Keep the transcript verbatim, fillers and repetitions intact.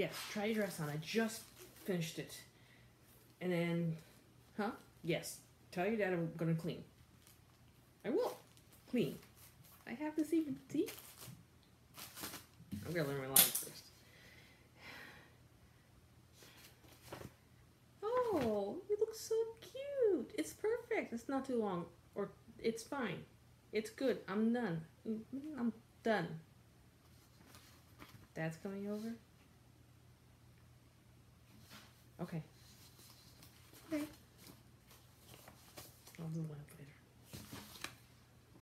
Yes, try your dress on. I just finished it. And then, huh? Yes. Tell your dad I'm gonna clean. I will. Clean. I have this even. See? I'm gonna learn my lines first. Oh, you look so cute. It's perfect. It's not too long. Or it's fine. It's good. I'm done. I'm done. Dad's coming over? Okay. Okay. I'll do one.